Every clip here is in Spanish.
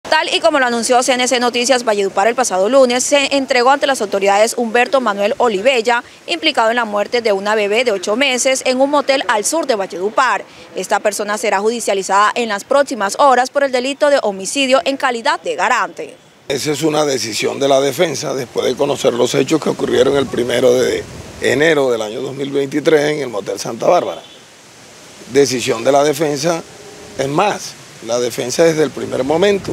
Tal y como lo anunció CNC Noticias, Valledupar el pasado lunes se entregó ante las autoridades Humberto Manuel Olivella, implicado en la muerte de una bebé de 8 meses en un motel al sur de Valledupar. Esta persona será judicializada en las próximas horas por el delito de homicidio en calidad de garante. Esa es una decisión de la defensa después de conocer los hechos que ocurrieron el 1 de enero del año 2023 en el motel Santa Bárbara. Decisión de la defensa, es más, la defensa desde el primer momento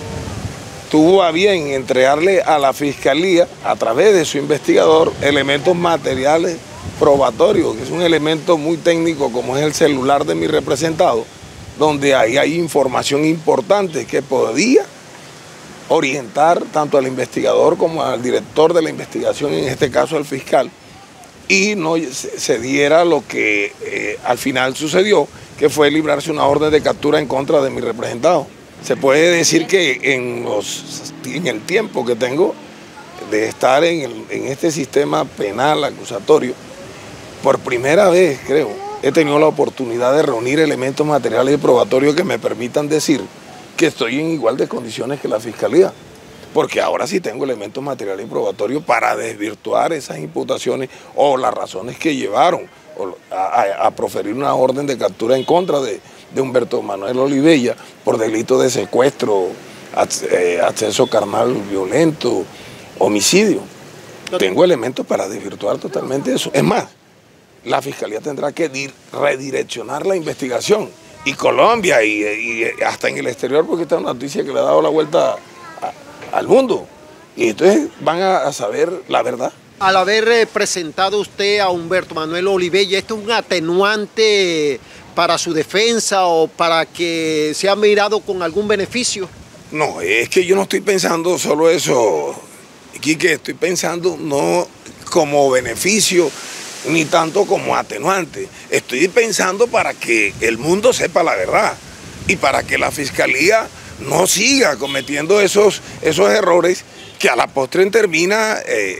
tuvo a bien entregarle a la Fiscalía, a través de su investigador, elementos materiales probatorios, que es un elemento muy técnico como es el celular de mi representado, donde ahí hay información importante que podía orientar tanto al investigador como al director de la investigación, en este caso al fiscal, y no se diera lo que al final sucedió, que fue librarse una orden de captura en contra de mi representado. Se puede decir que en el tiempo que tengo de estar en este sistema penal acusatorio, por primera vez, creo, he tenido la oportunidad de reunir elementos materiales y probatorios que me permitan decir que estoy en igual de condiciones que la Fiscalía, porque ahora sí tengo elementos materiales y probatorios para desvirtuar esas imputaciones o las razones que llevaron a proferir una orden de captura en contra de Humberto Manuel Olivella por delito de secuestro, acceso carnal violento, homicidio. Tengo elementos para desvirtuar totalmente eso. Es más, la Fiscalía tendrá que redireccionar la investigación. Y Colombia y hasta en el exterior, porque esta es una noticia que le ha dado la vuelta al mundo. Y entonces van a saber la verdad. Al haber presentado usted a Humberto Manuel Olivella, ¿esto es un atenuante para su defensa o para que sea mirado con algún beneficio? No, es que yo no estoy pensando solo eso, Quique, estoy pensando no como beneficio ni tanto como atenuante. Estoy pensando para que el mundo sepa la verdad y para que la Fiscalía no siga cometiendo esos errores que a la postre termina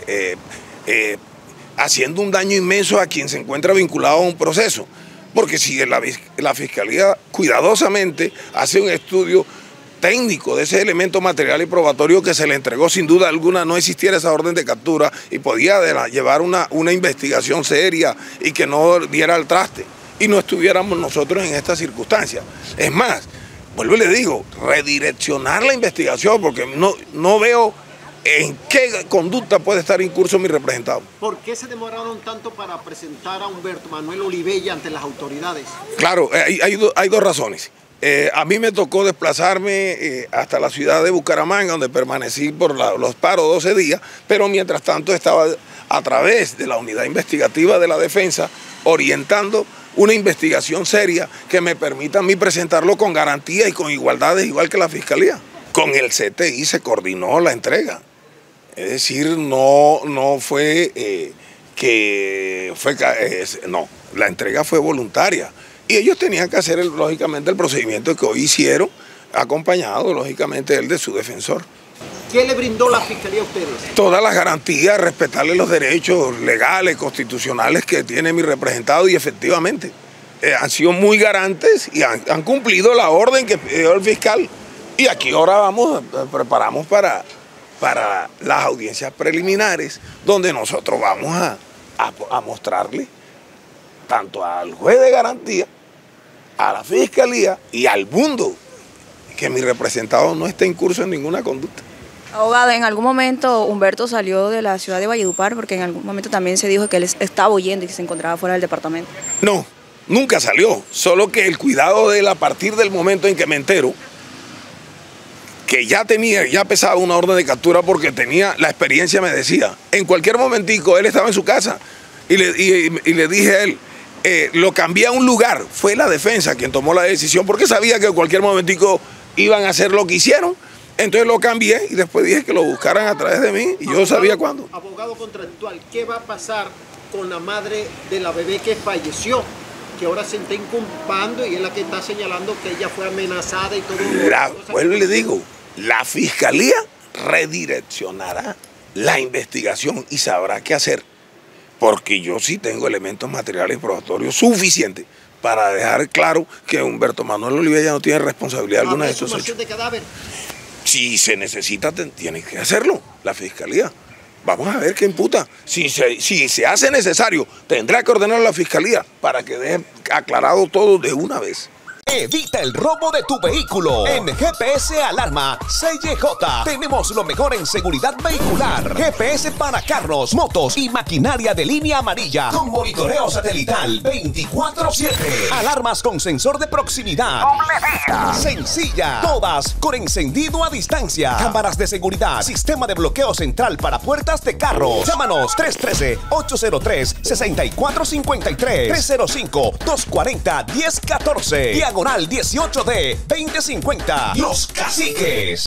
haciendo un daño inmenso a quien se encuentra vinculado a un proceso. Porque si la Fiscalía cuidadosamente hace un estudio técnico de ese elemento material y probatorio que se le entregó, sin duda alguna no existiera esa orden de captura y podía llevar una investigación seria y que no diera al traste y no estuviéramos nosotros en esta circunstancia. Es más, vuelvo y le digo, redireccionar la investigación, porque no veo en qué conducta puede estar incurso mi representado. ¿Por qué se demoraron tanto para presentar a Humberto Manuel Olivella ante las autoridades? Claro, hay dos razones. A mí me tocó desplazarme hasta la ciudad de Bucaramanga, donde permanecí por los paros 12 días, pero mientras tanto estaba a través de la unidad investigativa de la defensa orientando una investigación seria que me permita a mí presentarlo con garantía y con igualdades, igual que la Fiscalía. Con el CTI se coordinó la entrega, es decir, no fue no, la entrega fue voluntaria. Y ellos tenían que hacer, lógicamente, el procedimiento que hoy hicieron, acompañado, lógicamente, de su defensor. ¿Qué le brindó la Fiscalía a ustedes? Todas las garantías, respetarle los derechos legales, constitucionales que tiene mi representado y efectivamente han sido muy garantes y han cumplido la orden que pidió el fiscal. Y aquí ahora preparamos para las audiencias preliminares, donde nosotros vamos a mostrarle tanto al juez de garantía, a la Fiscalía y al mundo que mi representado no está incurso en ninguna conducta. Abogado, en algún momento Humberto salió de la ciudad de Valledupar, porque en algún momento también se dijo que él estaba huyendo y que se encontraba fuera del departamento. No, nunca salió, solo que el cuidado de él a partir del momento en que me entero que ya pesaba una orden de captura, porque tenía la experiencia, me decía, en cualquier momentico él estaba en su casa y le dije a él, lo cambié a un lugar. Fue la defensa quien tomó la decisión porque sabía que en cualquier momentico iban a hacer lo que hicieron. Entonces lo cambié y después dije que lo buscaran a través de mí y yo sabía cuándo. Abogado contractual, ¿qué va a pasar con la madre de la bebé que falleció? Que ahora se está inculpando y es la que está señalando que ella fue amenazada y todo. Vuelvo y le digo, la Fiscalía redireccionará la investigación y sabrá qué hacer. Porque yo sí tengo elementos materiales probatorios suficientes para dejar claro que Humberto Manuel Olivella no tiene responsabilidad alguna de estos hechos. ¿De cadáver? si se necesita, tiene que hacerlo la Fiscalía. Vamos a ver qué imputa. Si se hace necesario, tendrá que ordenar a la Fiscalía para que deje aclarado todo de una vez. Evita el robo de tu vehículo. En GPS Alarma CJ tenemos lo mejor en seguridad vehicular. GPS para carros, motos y maquinaria de línea amarilla con monitoreo satelital 24/7. Alarmas con sensor de proximidad. Doble vía. Sencilla. Todas con encendido a distancia. Cámaras de seguridad. Sistema de bloqueo central para puertas de carros. Llámanos 313-803-6453. 305-240-1014. Diagonal 18D 2050. Los Caciques.